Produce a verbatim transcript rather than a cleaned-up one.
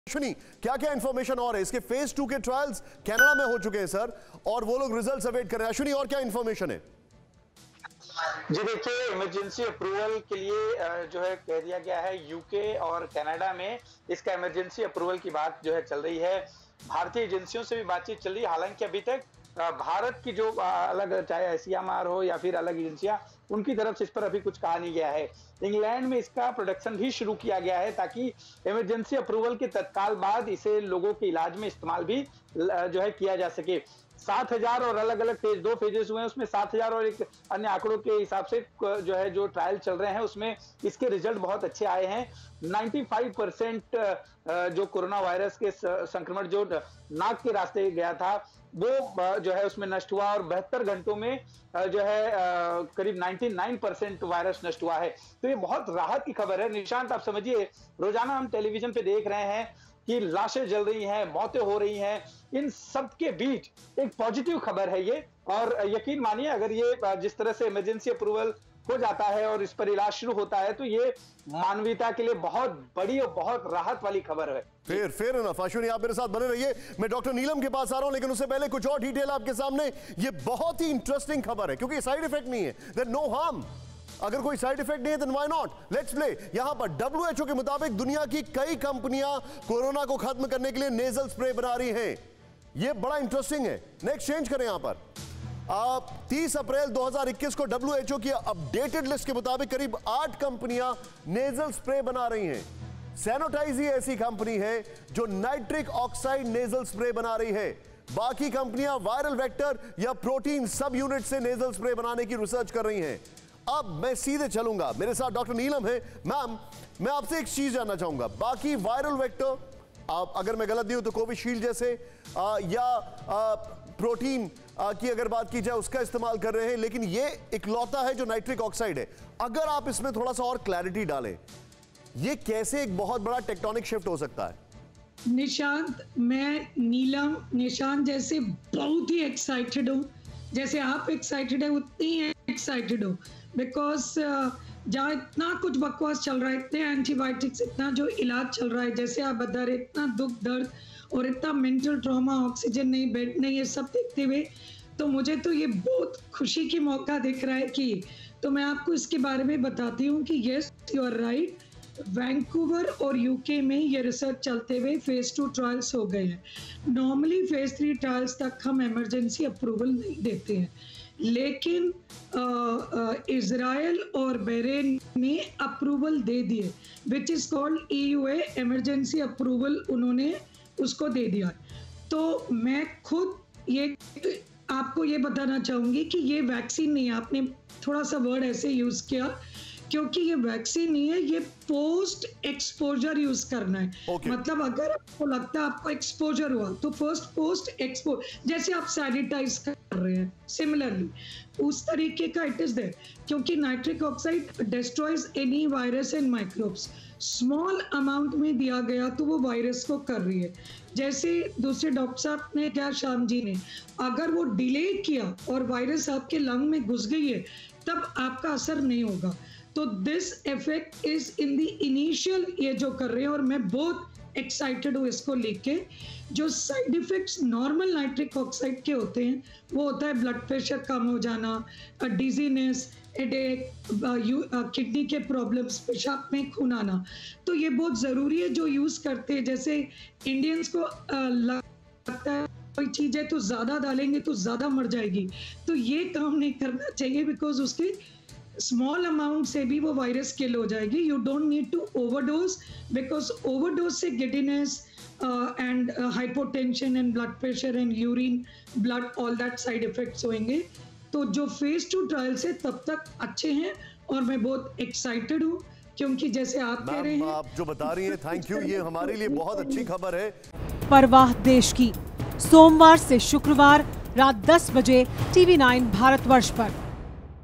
अश्विनी, क्या क्या इंफॉर्मेशन और है? इसके फेज टू के ट्रायल्स कनाडा में हो चुके हैं सर, और वो लोग रिजल्ट्स अवेट कर रहे हैं। अश्विनी, और क्या इंफॉर्मेशन है? जी देखिए, इमरजेंसी अप्रूवल के लिए जो है कह दिया गया है यूके और कनाडा में इसका इमरजेंसी अप्रूवल की बात जो है चल रही है। भारतीय एजेंसियों से भी बातचीत चल रही है। हालांकि अभी तक भारत की जो अलग, चाहे आईसीएमआर हो या फिर अलग एजेंसियां, उनकी तरफ से इस पर अभी कुछ कहा नहीं गया है। इंग्लैंड में इसका प्रोडक्शन भी शुरू किया गया है ताकि इमरजेंसी अप्रूवल के तत्काल बाद इसे लोगों के इलाज में इस्तेमाल भी जो है किया जा सके। सात हजार और अलग अलग फेज, दो फेजेस हुए हैं, उसमें सात हजार और एक अन्य आंकड़ों के हिसाब से जो है जो ट्रायल चल रहे हैं उसमें इसके रिजल्ट बहुत अच्छे आए हैं। पचानवे परसेंट जो कोरोना वायरस के संक्रमण जो नाक के रास्ते गया था वो जो है उसमें नष्ट हुआ, और बहत्तर घंटों में जो है करीब निन्यानवे परसेंट वायरस नष्ट हुआ है। तो ये बहुत राहत की खबर है। निशांत, आप समझिए, रोजाना हम टेलीविजन पे देख रहे हैं कि लाशें जल रही हैं, मौतें हो रही हैं, इन सब के बीच एक पॉजिटिव खबर है ये। और यकीन मानिए, अगर ये जिस तरह से इमरजेंसी अप्रूवल हो जाता है और इस पर इलाज शुरू होता है तो ये मानवता के लिए बहुत बड़ी और बहुत राहत वाली खबर है। फेर फेर एनफ। अश्विनी, आप मेरे साथ बने रहिए। मैं डॉक्टर नीलम के पास आ रहा हूं, लेकिन उससे पहले कुछ और डिटेल आपके सामने। ये बहुत ही इंटरेस्टिंग खबर है क्योंकि साइड इफेक्ट नहीं है, देयर नो हार्म। अगर कोई साइड इफेक्ट नहीं है then why not, let's play. यहां पर डब्ल्यू एच ओ के मुताबिक दुनिया की कई कंपनियां कोरोना को खत्म करने के लिए नेजल स्प्रे बना रही हैं। यह बड़ा इंटरेस्टिंग है। नेक्स्ट चेंज करें यहां पर। आप तीस अप्रैल दो हज़ार इक्कीस को डब्ल्यू एच ओ की अपडेटेड लिस्ट के मुताबिक करीब आठ कंपनियां नेजल स्प्रे बना रही हैं। सैनिटाइज ही ऐसी कंपनी है जो नाइट्रिक ऑक्साइड नेजल स्प्रे बना रही है। बाकी कंपनियां वायरल वेक्टर या प्रोटीन सब यूनिट से नेजल स्प्रे बनाने की रिसर्च कर रही हैं। अब मैं सीधे चलूंगा, मेरे साथ डॉक्टर नीलम है। मैम, मैं आपसे एक चीज जानना चाहूंगा, बाकी वायरल वेक्टर, आप अगर मैं गलत नहीं हूं तो कोविशील्ड जैसे आ, या आ, प्रोटीन आ, की अगर बात की जाए उसका इस्तेमाल कर रहे हैं, लेकिन ये इकलौता है जो नाइट्रिक ऑक्साइड है। अगर आप इसमें थोड़ा सा और क्लैरिटी डालें, ये कैसे एक बहुत बड़ा टेक्टोनिक शिफ्ट हो सकता है? निशांत, मैं नीलम निशांत जैसे बहुत ही एक्साइटेड हूँ। जैसे आप एक्साइटेड है उतनी ही एक्साइटेड हो, बिकॉज जहाँ इतना कुछ बकवास चल रहा है, इतने एंटीबायोटिक्स, इतना जो इलाज चल रहा है, जैसे आप बता रहे, इतना दुख दर्द और इतना मेंटल ट्रॉमा, ऑक्सीजन नहीं, बेड नहीं, ये सब देखते हुए तो मुझे तो ये बहुत खुशी की मौका दिख रहा है कि तो मैं आपको इसके बारे में बताती हूँ कि yes, you are right. Vancouver और यूके में ये रिसर्च चलते हुए फेज टू ट्रायल्स हो गए हैं। नॉर्मली फेज थ्री ट्रायल्स तक हम इमरजेंसी अप्रूवल नहीं देते हैं, लेकिन इजराइल और बहरीन ने अप्रूवल दे दिए, which is called E U A, emergency approval उन्होंने उसको दे दिया। तो मैं खुद ये आपको ये बताना चाहूँगी कि ये वैक्सीन नहीं है। आपने थोड़ा सा वर्ड ऐसे यूज़ किया, क्योंकि ये वैक्सीन नहीं है, ये पोस्ट एक्सपोजर यूज करना है। okay. मतलब अगर आपको लगता है आपको एक्सपोजर हुआ तो फर्स्ट पोस्ट एक्सपोज, जैसे आप सैनिटाइज कर रहे हैं, सिमिलरली उस तरीके का इट इज देयर, क्योंकि nitric oxide destroys any virus and microbes. Small amount में दिया गया तो वो वायरस को कर रही है। जैसे दूसरे डॉक्टर साहब ने क्या, श्याम जी ने, अगर वो डिले किया और वायरस आपके लंग में घुस गई है तब आपका असर नहीं होगा। तो this effect is in the initial, ये जो कर रहे हैं, और मैं बहुत एक्साइटेड हूँ इसको लेके। जो side effects normal nitric oxide के होते हैं वो होता है ब्लड प्रेशर कम हो जाना, डिजीनेस, हेडेक, किडनी के प्रॉब्लम्स, पेशाब में खून आना। तो ये बहुत ज़रूरी है जो यूज़ करते हैं। जैसे इंडियंस को लगता है कोई चीज़ है तो ज़्यादा डालेंगे तो ज़्यादा मर जाएगी, तो ये काम नहीं करना चाहिए, बिकॉज उसके स्मॉल अमाउंट से भी वो वायरस किल हो जाएगी। You don't need to overdose, because overdose से giddiness and hypotension and blood pressure and urine blood, all that side effects होंगे। तो जो फेज टू ट्रायल से तब तक अच्छे हैं, और मैं बहुत एक्साइटेड हूँ, क्योंकि जैसे आप कह रहे हैं, आप जो बता रही हैं, थैंक यू, ये हमारे लिए बहुत अच्छी खबर है। परवाह देश की, सोमवार से शुक्रवार रात दस बजे टीवी नाइन भारतवर्ष पर।